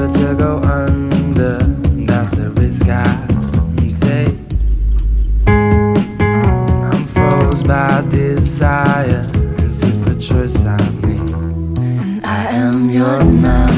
sure to go under. That's the risk I take. I'm froze by desire, as if a choice I made. And I am yours now.